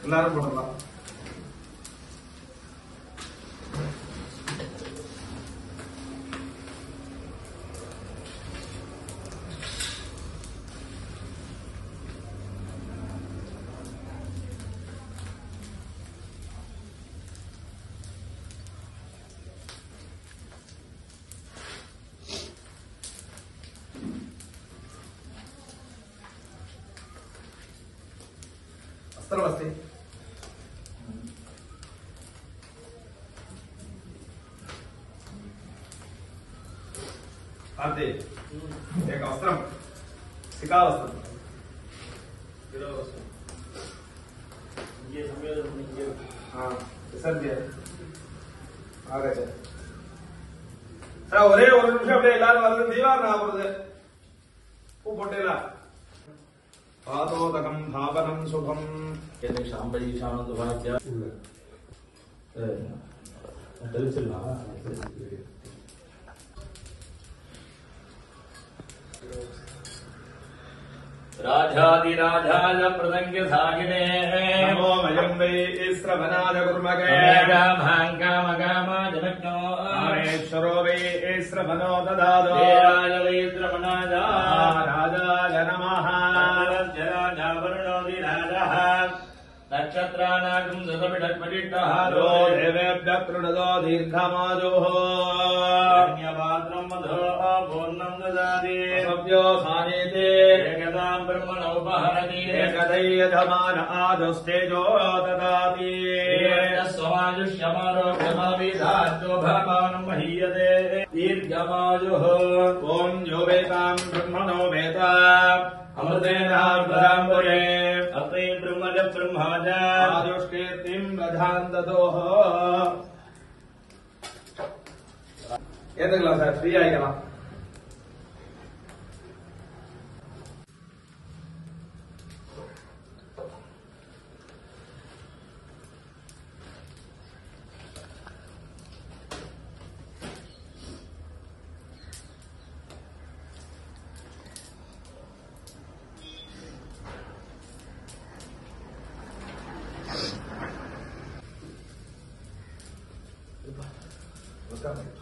எல்லாரும் போடலாம். अस्त्रमस्ति आते एक वस्त्रं शिखावस्त्रं ये हाँ विसर्ज्य आगच्छ सर ஒரே ஒரு நிமிஷம் அப்படியே எல்லாரும் வந்து தீவார் நான் போறது பூ போட்டேல पादोदकं भावनं शुभं यदि शांबरी शांत भाग्य राजाधिराजाय प्रदंग सागिने नमो मयंबे श्रवणाय कुर्मगे कामकामकामा जनज्ञो आमेश्वरो वे श्रवणो ददादो देवाय वै श्रवणाय राजाय नमः जराजावरुणोऽधिराजः नक्षत्रानागं दशमिषट्पटिष्ठः यो देवेभ्यः कृणदो दीर्घमायुः पुण्यपात्रं मधो पूर्णं ददाति सभ्यो सानीते एकदां ब्रह्मणोपहरति एकदैयजमान आदस्तेजो ददाति स्वमायुष्यमारोग्यमाविधात्यो भगवान् महीयते दीर्घमायुः ॐ यो वेदां ब्रह्मणो वेद अमृतेनाम्बराम्बुरे अत्रै ब्रह्मज ब्रह्माज आयुष्कीर्तिं प्रधान्ततोः ஏத்துக்கலாம் சார் ஃப்ரீ ஆயிக்கலாம் What's up?